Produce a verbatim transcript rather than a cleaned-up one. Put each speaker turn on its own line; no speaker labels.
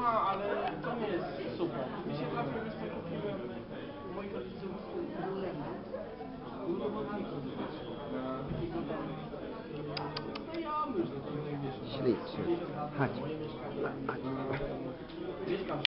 ale to nie jest super. Mi się trafił, wiesz co, kupiłem u moich rodziców udowodników na takiego tam znajomy już, do tego najmniejszego.
Ślicznie. Chodź.
Mieszkam